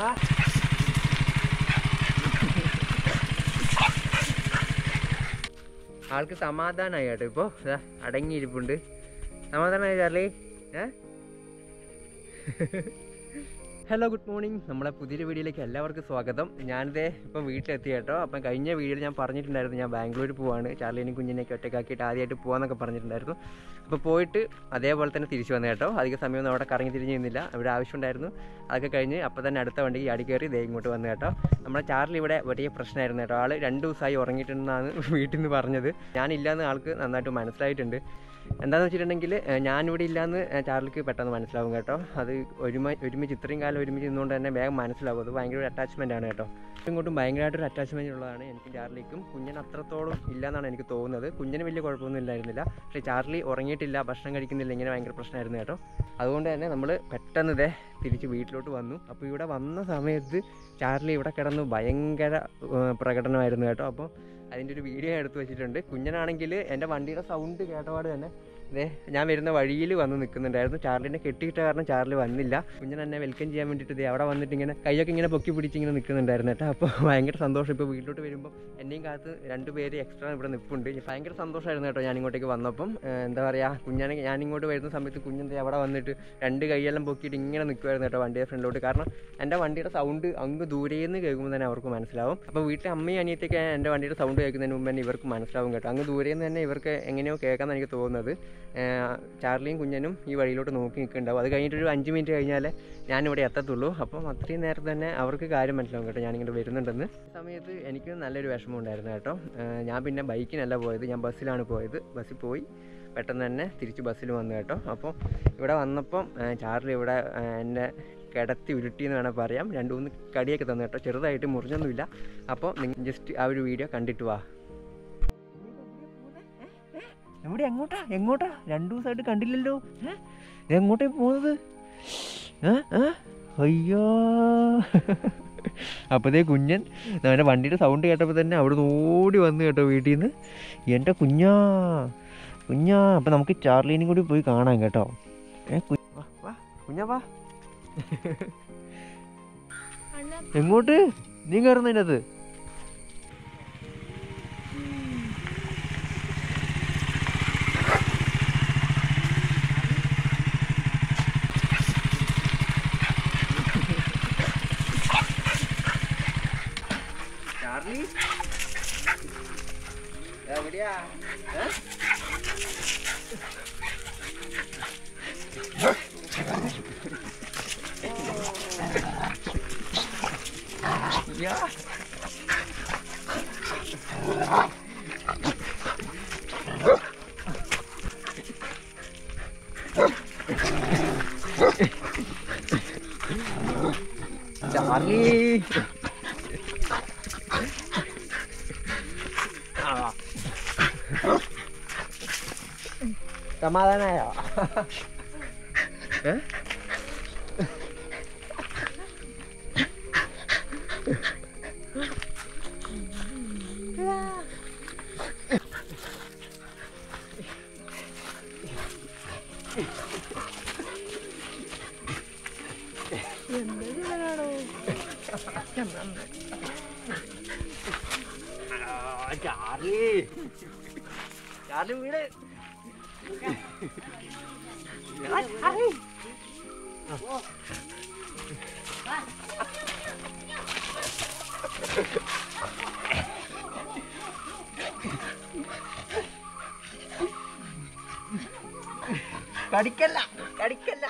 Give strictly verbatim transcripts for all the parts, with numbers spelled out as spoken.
ആൾക്ക് സമാധാനമായി കേട്ടോ. ഇപ്പോൾ അടങ്ങിയിരിപ്പുണ്ട്. സമാധാനമായി ചാർലി. ഏ ഹലോ, ഗുഡ് മോർണിംഗ്. നമ്മളെ പുതിയൊരു വീഡിയോയിലേക്ക് എല്ലാവർക്കും സ്വാഗതം. ഞാനിതേ ഇപ്പം വീട്ടിലെത്തി കേട്ടോ. അപ്പം കഴിഞ്ഞ വീഡിയോയിൽ ഞാൻ പറഞ്ഞിട്ടുണ്ടായിരുന്നു ഞാൻ ബാംഗ്ലൂർ പോവാണ്, ചാർലിനെയും കുഞ്ഞിനെയൊക്കെ ഒറ്റക്കാക്കിയിട്ട് ആദ്യമായിട്ട് പോകാമെന്നൊക്കെ പറഞ്ഞിട്ടുണ്ടായിരുന്നു. അപ്പോൾ പോയിട്ട് അതേപോലെ തന്നെ തിരിച്ചു വന്നു കേട്ടോ. അധിക സമയമൊന്നും അവിടെ കറങ്ങി തിരിഞ്ഞിരുന്നില്ല. ഇവിടെ ആവശ്യമുണ്ടായിരുന്നു. അതൊക്കെ കഴിഞ്ഞ് അപ്പോൾ തന്നെ അടുത്ത വണ്ടിക്ക് അടി കയറി ദേ ഇങ്ങോട്ട് വന്നു കേട്ടോ. നമ്മുടെ ചാർലി ഇവിടെ വലിയ പ്രശ്നമായിരുന്നു കേട്ടോ. ആൾ രണ്ട് ദിവസമായി ഉറങ്ങിയിട്ടുണ്ടെന്നാണ് വീട്ടിൽ നിന്ന് പറഞ്ഞത്. ഞാനില്ലാന്ന് ആൾക്ക് നന്നായിട്ട് മനസ്സിലായിട്ടുണ്ട്. എന്താണെന്ന് വെച്ചിട്ടുണ്ടെങ്കിൽ ഞാനിവിടെ ഇല്ലയെന്ന് ചാർലിക്ക് പെട്ടെന്ന് മനസ്സിലാവും കേട്ടോ. അത് ഒരുമ ഒരുമിച്ച് ഇത്രയും കാലം ഒരുമിച്ച് നിന്നുകൊണ്ട് തന്നെ വേഗം മനസ്സിലാവും. അത് ഭയങ്കര ഒരു അറ്റാച്ച്മെൻ്റ് ആണ് കേട്ടോ. ഇങ്ങോട്ടും ഭയങ്കരമായിട്ടൊരു അറ്റാച്ച്മെൻ്റ് ഉള്ളതാണ് എനിക്കും ചാർലിക്കും. കുഞ്ഞിന് അത്രത്തോളം ഇല്ലയെന്നാണ് എനിക്ക് തോന്നുന്നത്. കുഞ്ഞിന് വലിയ കുഴപ്പമൊന്നും ഇല്ലായിരുന്നില്ല. പക്ഷേ ചാർലി ഉറങ്ങിയിട്ടില്ല, ഭക്ഷണം കഴിക്കുന്നില്ല, ഇങ്ങനെ ഭയങ്കര പ്രശ്നമായിരുന്നു കേട്ടോ. അതുകൊണ്ട് തന്നെ നമ്മൾ പെട്ടെന്ന് ഇതേ തിരിച്ച് വീട്ടിലോട്ട് വന്നു. അപ്പോൾ ഇവിടെ വന്ന സമയത്ത് ചാർലി ഇവിടെ കിടന്ന് ഭയങ്കര പ്രകടനമായിരുന്നു കേട്ടോ. അപ്പോൾ അതിൻ്റെ ഒരു വീഡിയോ എടുത്ത് വെച്ചിട്ടുണ്ട്. കുഞ്ഞനാണെങ്കിൽ എൻ്റെ വണ്ടിയുടെ സൗണ്ട് കേട്ടപാട് തന്നെ ഇതേ ഞാൻ വരുന്ന വഴിയിൽ വന്ന് നിൽക്കുന്നുണ്ടായിരുന്നു. ചാർലിനെ കെട്ടിയിട്ട കാരണം ചാർലി വന്നില്ല. കുഞ്ഞൻ എന്നെ വെൽക്കം ചെയ്യാൻ വേണ്ടിയിട്ട് ഇതേ അവിടെ വന്നിട്ട് ഇങ്ങനെ കൈയൊക്കെ ഇങ്ങനെ പൊക്കി പിടിച്ച് ഇങ്ങനെ നിൽക്കുന്നുണ്ടായിരുന്നു കേട്ടോ. അപ്പോൾ ഭയങ്കര സന്തോഷം. ഇപ്പോൾ വീട്ടിലോട്ട് വരുമ്പോൾ എന്നെയും കാത്ത് രണ്ട് പേര് എക്സ്ട്രാ ഇവിടെ നിൽപ്പുണ്ട്. ഭയങ്കര സന്തോഷമായിരുന്നു കേട്ടോ ഞാൻ ഇങ്ങോട്ടേക്ക് വന്നപ്പം. എന്താ പറയുക, കുഞ്ഞാനെ ഞാനിങ്ങോട്ട് വരുന്ന സമയത്ത് കുഞ്ഞെന്താ അവിടെ വന്നിട്ട് രണ്ട് കൈയെല്ലാം പൊക്കിയിട്ട് ഇങ്ങനെ നിൽക്കുമായിരുന്നു കേട്ടോ വണ്ടിയുടെ ഫ്രണ്ടിലോട്ട്. കാരണം എൻ്റെ വണ്ടിയുടെ സൗണ്ട് അങ്ങ് ദൂരേന്ന് കേൾക്കുമ്പോൾ തന്നെ അവർക്ക് മനസ്സിലാവും. അപ്പോൾ വീട്ടിലെ അമ്മയും അനിയത്തേക്ക് എൻ്റെ വണ്ടിയുടെ സൗണ്ട് കേൾക്കുന്നതിന് മുമ്പ് തന്നെ ഇവർക്ക് മനസ്സിലാവും കേട്ടോ. അങ്ങ് ദൂരേന്ന് തന്നെ ഇവർക്ക് എങ്ങനെയോ കേൾക്കാമെന്ന് എനിക്ക് തോന്നുന്നത്. ചാർലിയും കുഞ്ഞനും ഈ വഴിയിലോട്ട് നോക്കി നിൽക്കുന്നുണ്ടാവും. അത് കഴിഞ്ഞിട്ടൊരു അഞ്ച് മിനിറ്റ് കഴിഞ്ഞാൽ ഞാനിവിടെ എത്തത്തുള്ളൂ. അപ്പം അത്രയും നേരത്തെ തന്നെ അവർക്ക് കാര്യം മനസ്സിലാവും കേട്ടോ ഞാനിങ്ങോട്ട് വരുന്നുണ്ടെന്ന്. ഈ സമയത്ത് എനിക്ക് നല്ലൊരു വിഷമം ഉണ്ടായിരുന്നു കേട്ടോ. ഞാൻ പിന്നെ ബൈക്കിനല്ല പോയത്, ഞാൻ ബസ്സിലാണ് പോയത്. ബസ്സിൽ പോയി പെട്ടെന്ന് തന്നെ തിരിച്ച് ബസ്സിൽ വന്നു കേട്ടോ. അപ്പോൾ ഇവിടെ വന്നപ്പം ചാർലി ഇവിടെ എന്നെ കിടത്തി ഉരുട്ടി എന്ന് വേണമെങ്കിൽ പറയാം. രണ്ട് മൂന്ന് കടിയൊക്കെ തന്നു കേട്ടോ. ചെറുതായിട്ട് മുറിഞ്ഞൊന്നുമില്ല. അപ്പോൾ നിങ്ങൾ ജസ്റ്റ് ആ ഒരു വീഡിയോ കണ്ടിട്ട് വാ. എവിടെ എങ്ങോട്ടാ എങ്ങോട്ടാ രണ്ടു ദിവസമായിട്ട് കണ്ടില്ലല്ലോ. എങ്ങോട്ടേ പോകുന്നത്? അയ്യോ, അപ്പോഴത്തേ കുഞ്ഞൻ നമ്മുടെ വണ്ടിയുടെ സൗണ്ട് കേട്ടപ്പോൾ തന്നെ അവിടെ നിന്ന് ഓടി വന്നു കേട്ടോ വീട്ടിൽ നിന്ന്. എൻ്റെ കുഞ്ഞാ കുഞ്ഞാ. അപ്പം നമുക്ക് ചാർലീനും കൂടി പോയി കാണാം കേട്ടോ. ഏ വാ കുഞ്ഞാ വാ. എങ്ങോട്ട്? നീ കയറുന്നതിനകത്ത്? ചാർലി എവിടെയാ? ചാർലി സമാധാനായോ? ഏ ചാർലി ചാർലി വീട് കടിക്കല്ല കടിക്കല്ല.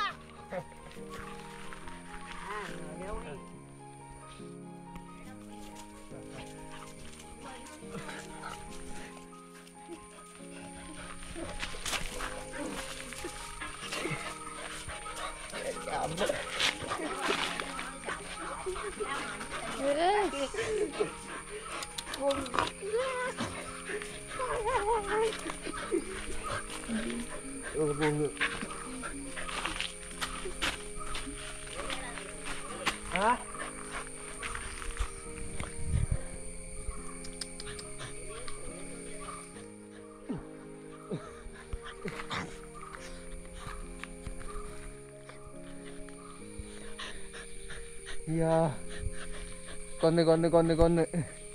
Ah. യാ കൊന്ന് കൊന്ന് കൊന്ന് കൊന്ന്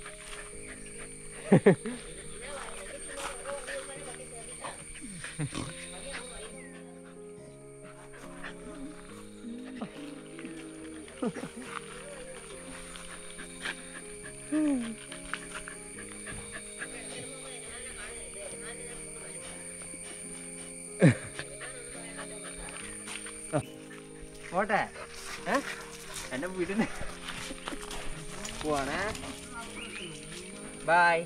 പോട്ടെ എന്നെ വീട്ടിൽ പോവാണേ. ബൈ.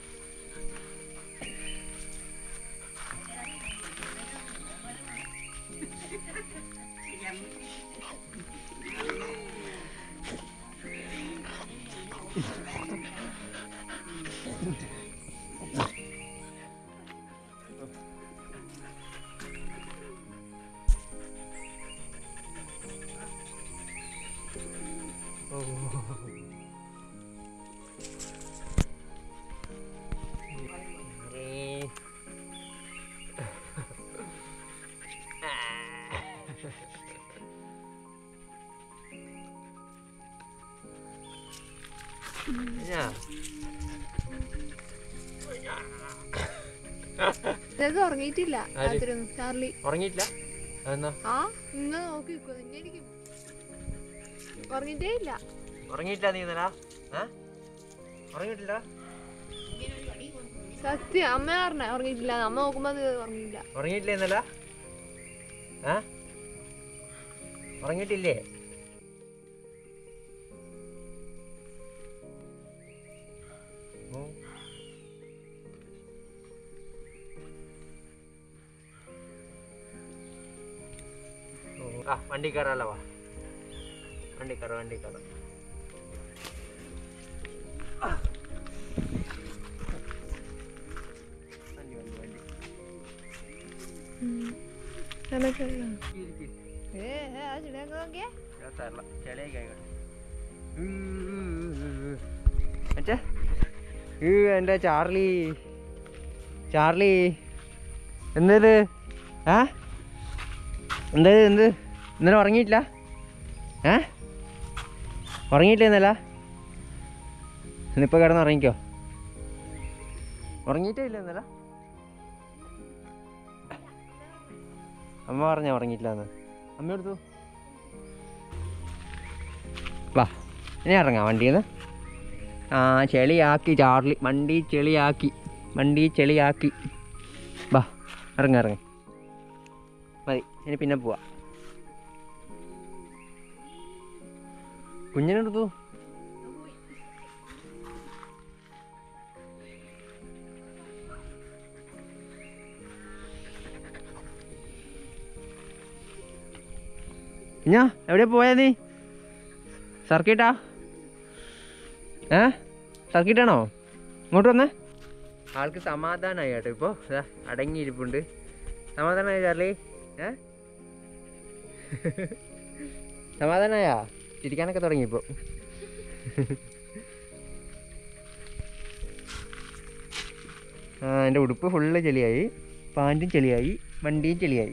ഉറങ്ങിയിട്ടില്ല ചാർലി. ഉറങ്ങിയിട്ടില്ല ആ ഇന്ന് നോക്കി ഉറങ്ങിട്ടേ ഇല്ല. ഉറങ്ങിയിട്ടില്ല നീ ഇന്നലാ ഉറങ്ങിയിട്ടില്ല സത്യം. അമ്മ പറഞ്ഞ ഉറങ്ങിയിട്ടില്ല. അമ്മ നോക്കുമ്പോ ഉറങ്ങിയില്ല. ഉറങ്ങിയിട്ടില്ല ഇന്നല ഉറങ്ങിയിട്ടില്ലേ? ആ വണ്ടി കയറാലോ. വാ വണ്ടി കയറ വണ്ടി കയറ വണ്ടി വണ്ടി വണ്ടി എന്റെ ചാർലി ചാർലി എന്തത് ആ എന്ത് എന്ത് ഇന്നലെ ഉറങ്ങിയിട്ടില്ല? ഏ ഉറങ്ങിയിട്ടില്ല ഇന്നല്ല? ഇന്നിപ്പോൾ കിടന്ന് ഉറങ്ങിക്കോ. ഉറങ്ങിയിട്ടേ ഇല്ല ഇന്നല? അമ്മ പറഞ്ഞാ ഉറങ്ങിയിട്ടില്ല എന്ന്. അമ്മ എടുത്തു വാ ഇനി ഇറങ്ങാം വണ്ടിയിൽ നിന്ന്. ആ ചെളിയാക്കി ചാർലി, വണ്ടി ചെളിയാക്കി വണ്ടി ചെളിയാക്കി. വാ ഇറങ്ങ ഇറങ്ങ മതി. ഇനി പിന്നെ പോവാ. കുഞ്ഞിനെടുത്തു ഞാ എവിടെ പോയാ നീ? സർക്കിട്ടാ? ഏ സർക്കിട്ടാണോ? ഇങ്ങോട്ട് വന്നേ. ആൾക്ക് സമാധാനമായി കേട്ടോ. ഇപ്പോൾ അടങ്ങിയിരിപ്പുണ്ട്. സമാധാനമായി ചാർലി? ഏ സമാധാനമായാ? ചിരിക്കാനൊക്കെ തുടങ്ങിയിപ്പോൾ. ആ എൻ്റെ ഉടുപ്പ് ഫുള്ള് ചെളിയായി, പാൻറ്റും ചെളിയായി, വണ്ടിയും ചെളിയായി.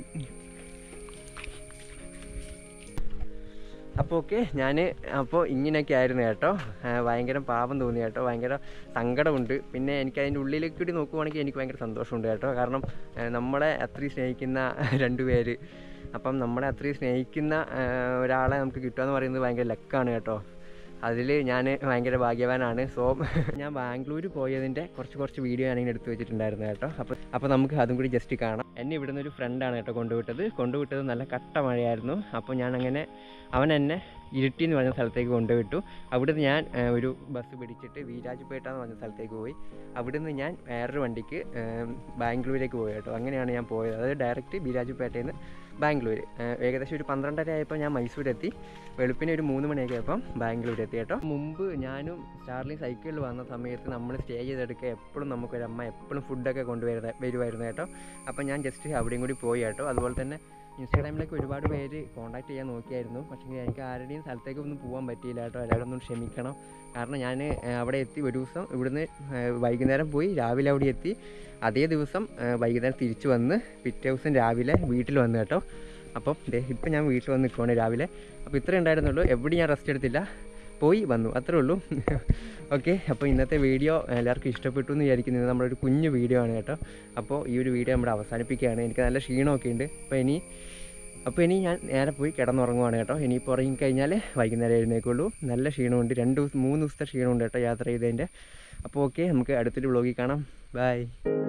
അപ്പോൾ ഓക്കെ ഞാൻ അപ്പോൾ ഇങ്ങനെയൊക്കെ ആയിരുന്നു കേട്ടോ. ഭയങ്കര പാപം തോന്നി കേട്ടോ. ഭയങ്കര സങ്കടമുണ്ട്. പിന്നെ എനിക്ക് അതിൻ്റെ ഉള്ളിലേക്ക് കൂടി നോക്കുവാണെങ്കിൽ എനിക്ക് ഭയങ്കര സന്തോഷമുണ്ട് കേട്ടോ. കാരണം നമ്മളെ അത്രയും സ്നേഹിക്കുന്ന രണ്ട് പേര്, അപ്പം നമ്മളെ അത്രയും സ്നേഹിക്കുന്ന ഒരാളെ നമുക്ക് കിട്ടുക എന്ന് പറയുന്നത് ഭയങ്കര ലക്കാണ് കേട്ടോ. അതിൽ ഞാൻ ഭയങ്കര ഭാഗ്യവാനാണ്. സോ ഞാൻ ബാംഗ്ലൂർ പോയതിൻ്റെ കുറച്ച് കുറച്ച് വീഡിയോ ഞാനിങ്ങനെ എടുത്ത് വെച്ചിട്ടുണ്ടായിരുന്നു കേട്ടോ. അപ്പോൾ അപ്പോൾ നമുക്ക് അതും കൂടി ജസ്റ്റ് കാണാം. എന്നെ ഇവിടുന്ന് ഒരു ഫ്രണ്ടാണ് കേട്ടോ കൊണ്ടുവിട്ടത്. കൊണ്ടുവിട്ടത് നല്ല കട്ട മഴയായിരുന്നു. അപ്പോൾ ഞാനങ്ങനെ അവൻ എന്നെ ഇരിട്ടി എന്ന് പറഞ്ഞ സ്ഥലത്തേക്ക് കൊണ്ടുവിട്ടു. അവിടുന്ന് ഞാൻ ഒരു ബസ് പിടിച്ചിട്ട് വീരാജ്പേട്ട എന്ന് പറഞ്ഞ സ്ഥലത്തേക്ക് പോയി. അവിടുന്ന് ഞാൻ വേറൊരു വണ്ടിക്ക് ബാംഗ്ലൂരേക്ക് പോയി കേട്ടോ. അങ്ങനെയാണ് ഞാൻ പോയത്. അതായത് ഡയറക്റ്റ് വീരാജ്പേട്ടയിൽ നിന്ന് ബാംഗ്ലൂർ. ഏകദേശം ഒരു പന്ത്രണ്ടര ആയപ്പോൾ ഞാൻ മൈസൂരെത്തി. വെളുപ്പിന് ഒരു മൂന്ന് മണിയൊക്കെ ആയപ്പം ബാംഗ്ലൂർ എത്തി കേട്ടോ. മുമ്പ് ഞാനും ചാർലി സൈക്കിളിൽ വന്ന സമയത്ത് നമ്മൾ സ്റ്റേ ചെയ്തെടുക്കുക എപ്പോഴും നമുക്കൊരമ്മ എപ്പോഴും ഫുഡൊക്കെ കൊണ്ടുവരുന്ന വരുമായിരുന്നു കേട്ടോ. അപ്പം ഞാൻ ജസ്റ്റ് അവിടെയും കൂടി പോയി കേട്ടോ. അതുപോലെ തന്നെ ഇൻസ്റ്റാഗ്രാമിലേക്ക് ഒരുപാട് പേര് കോൺടാക്ട് ചെയ്യാൻ നോക്കിയായിരുന്നു. പക്ഷേ എനിക്ക് ആരുടെയും സ്ഥലത്തേക്ക് ഒന്നും പോകാൻ പറ്റിയില്ല കേട്ടോ. എല്ലാവരും ഒന്നും ക്ഷമിക്കണം. കാരണം ഞാൻ അവിടെ എത്തി ഒരു ദിവസം ഇവിടുന്ന് വൈകുന്നേരം പോയി, രാവിലെ അവിടെ എത്തി. അതേ ദിവസം വൈകുന്നേരം തിരിച്ചു വന്ന് പിറ്റേ ദിവസം രാവിലെ വീട്ടിൽ വന്നു കേട്ടോ. അപ്പം ദേ ഇപ്പം ഞാൻ വീട്ടിൽ വന്ന് നിൽക്കുവാണ് രാവിലെ. അപ്പോൾ ഇത്രയും ഉണ്ടായിരുന്നുള്ളൂ. എവിടെയും ഞാൻ റെസ്റ്റ് എടുത്തില്ല, പോയി വന്നു, അത്രേ ഉള്ളൂ. ഓക്കെ, അപ്പോൾ ഇന്നത്തെ വീഡിയോ എല്ലാവർക്കും ഇഷ്ടപ്പെട്ടു എന്ന് വിചാരിക്കുന്നത്. നമ്മളൊരു കുഞ്ഞു വീഡിയോ ആണ് കേട്ടോ. അപ്പോൾ ഈ ഒരു വീഡിയോ നമ്മൾ അവസാനിപ്പിക്കുകയാണ്. എനിക്ക് നല്ല ക്ഷീണമൊക്കെ ഉണ്ട്. അപ്പോൾ ഇനി അപ്പോൾ ഇനി ഞാൻ നേരെ പോയി കിടന്നുറങ്ങുവാണ് കേട്ടോ. ഇനിയിപ്പോൾ ഉറങ്ങിക്കഴിഞ്ഞാൽ വൈകുന്നേരം എഴുന്നേക്കുള്ളൂ. നല്ല ക്ഷീണമുണ്ട്, രണ്ട് ദിവസം മൂന്ന് ദിവസത്തെ ക്ഷീണമുണ്ട് കേട്ടോ യാത്ര ചെയ്തതിൻ്റെ. അപ്പോൾ ഓക്കെ, നമുക്ക് അടുത്തൊരു വ്ളോഗിൽ കാണാം. ബൈ.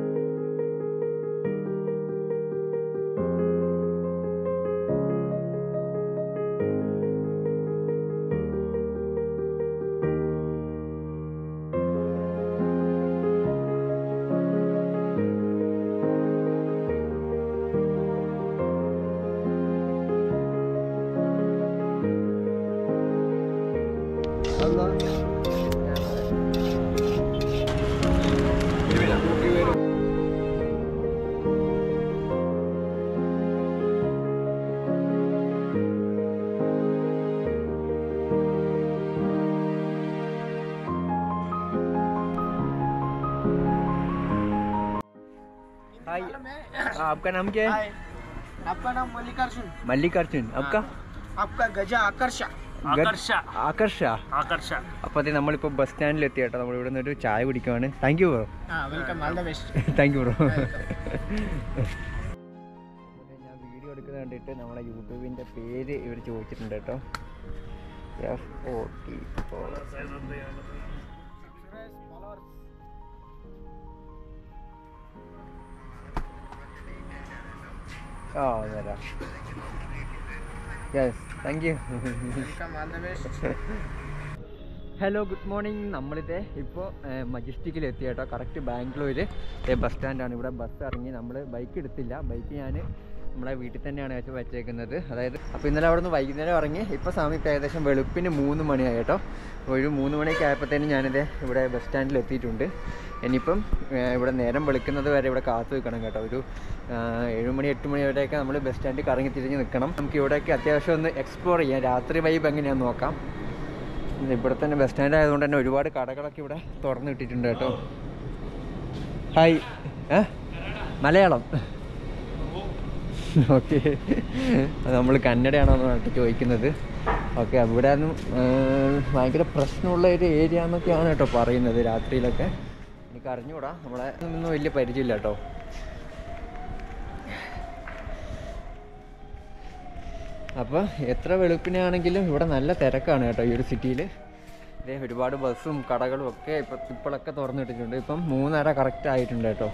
हाय, आपका नाम क्या है? आपका नाम मल्लिकार्जुन। मल्लिकार्जुन. आपका? आपका गजा आकर्षा। ആകർഷ ആകർഷ आकर्षा। അപ്പോൾ അതെ, നമ്മളിപ്പോൾ ബസ് സ്റ്റാൻഡിൽ എത്തി കേട്ടോ. നമ്മൾ ഇവിടെ നിന്ന് ഒരു ചായ കുടിക്കുവാണ്. Thank you bro. Welcome, all the best. Thank you bro. ഞാൻ വീഡിയോ എടുക്കുന്നത് കണ്ടിട്ട് നമ്മളെ യൂട്യൂബിൻ്റെ പേര് ഇവർ ചോദിച്ചിട്ടുണ്ട് കേട്ടോ. എഫ് ഒ ടി ആ തരാം. Yes, thank you. Welcome, all the best. Hello, good morning. നമ്മളിത് ഇപ്പോൾ മജസ്റ്റിക്കിൽ എത്തി കേട്ടോ. കറക്റ്റ് ബാംഗ്ലൂർ ബസ് സ്റ്റാൻഡാണ്. ഇവിടെ ബസ് ഇറങ്ങി. നമ്മൾ ബൈക്ക് എടുത്തില്ല. ബൈക്ക് ഞാൻ നമ്മളെ വീട്ടിൽ തന്നെയാണ് വെച്ച് വെച്ചേക്കുന്നത്. അതായത് അപ്പോൾ ഇന്നലെ അവിടെ നിന്ന് വൈകുന്നേരം ഇറങ്ങി. ഇപ്പോൾ സമയം ഇപ്പോൾ ഏകദേശം വെളുപ്പിന് മൂന്ന് മണിയായി കേട്ടോ. ഒരു മൂന്ന് മണിയൊക്കെ ആയപ്പോഴത്തേനും ഞാനിത് ഇവിടെ ബസ് സ്റ്റാൻഡിൽ എത്തിയിട്ടുണ്ട്. ഇനിയിപ്പം ഇവിടെ നേരം വെളുക്കുന്നത് വരെ ഇവിടെ കാത്തു നിൽക്കണം കേട്ടോ. ഒരു ഏഴുമണി എട്ട് മണി വരെയൊക്കെ നമ്മൾ ബസ് സ്റ്റാൻഡിൽ കറങ്ങി തിരിഞ്ഞ് നിൽക്കണം. നമുക്ക് ഇവിടെയൊക്കെ അത്യാവശ്യം ഒന്ന് എക്സ്പ്ലോർ ചെയ്യാം. രാത്രി വൈബ് എങ്ങനെയാണെന്ന് നോക്കാം. ഇവിടെ തന്നെ ബസ് സ്റ്റാൻഡ് ആയതുകൊണ്ട് തന്നെ ഒരുപാട് കടകളൊക്കെ ഇവിടെ തുറന്നു ഇട്ടിട്ടുണ്ട് കേട്ടോ. ഹായ്, ഏ മലയാളം. ഓക്കെ, നമ്മൾ കന്നഡയാണോ എന്നാണ് ചോദിക്കുന്നത്. ഓക്കെ, അവിടെ നിന്നും ഭയങ്കര പ്രശ്നമുള്ള ഒരു ഏരിയ എന്നൊക്കെയാണ് കേട്ടോ പറയുന്നത് രാത്രിയിലൊക്കെ. എനിക്ക് അറിഞ്ഞുകൂടാ, നമ്മളെ ഒന്നും വലിയ പരിചയമില്ല കേട്ടോ. അപ്പോൾ എത്ര വെളുപ്പിനാണെങ്കിലും ഇവിടെ നല്ല തിരക്കാണ് കേട്ടോ ഈ ഒരു സിറ്റിയിൽ. ഇതേ ഒരുപാട് ബസ്സും കടകളും ഒക്കെ ഇപ്പം ഇപ്പോഴൊക്കെ തുറന്നിട്ടിട്ടുണ്ട്. ഇപ്പം മൂന്നര കറക്റ്റ് ആയിട്ടുണ്ട് കേട്ടോ.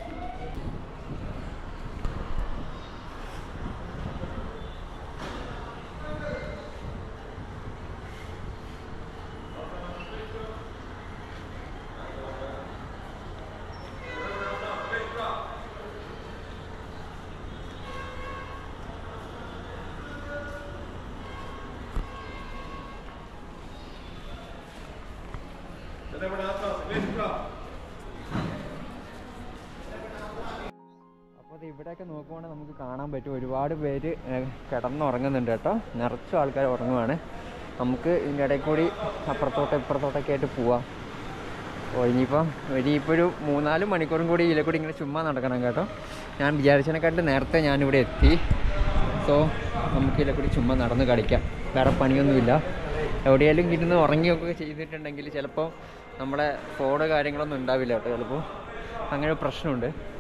അപ്പോൾ അത് ഇവിടെയൊക്കെ നോക്കുവാണെങ്കിൽ നമുക്ക് കാണാൻ പറ്റും ഒരുപാട് പേര് കിടന്നുറങ്ങുന്നുണ്ട് കേട്ടോ. നിറച്ചും ആൾക്കാർ ഉറങ്ങുവാണ്. നമുക്ക് ഇതിൻ്റെ ഇടയിൽ കൂടി അപ്പുറത്തോട്ട് ഇപ്പുറത്തോട്ടൊക്കെ ആയിട്ട് പോവാം. അപ്പോൾ ഇനിയിപ്പം ഇനിയിപ്പോൾ ഒരു മൂന്നാല് മണിക്കൂറും കൂടി ഇതിലെ കൂടി ഇങ്ങനെ ചുമ്മാ നടക്കണം കേട്ടോ. ഞാൻ വിചാരിച്ചതിനെക്കാട്ട് നേരത്തെ ഞാനിവിടെ എത്തി. സോ നമുക്ക് ഇതിലെ കൂടി ചുമ്മാ നടന്ന് കളിക്കാം. വേറെ പണിയൊന്നുമില്ല. എവിടെയെങ്കിലും ഇരുന്ന് ഉറങ്ങിയൊക്കെ ചെയ്തിട്ടുണ്ടെങ്കിൽ ചിലപ്പോൾ നമ്മളെ ഫോണ് കാര്യങ്ങളൊന്നും ഉണ്ടാവില്ല കേട്ടോ. ചിലപ്പോൾ അങ്ങനെ ഒരു പ്രശ്നമുണ്ട്.